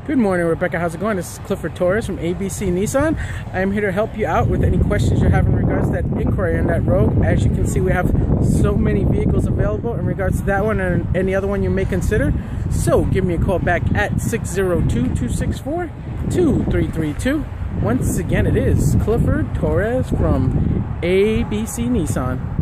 Good morning, Rebecca. How's it going? This is Clifford Torres from ABC Nissan. I am here to help you out with any questions you have in regards to that inquiry on that Rogue. As you can see, we have so many vehicles available in regards to that one and any other one you may consider. So give me a call back at 602-264-2332. Once again, it is Clifford Torres from ABC Nissan.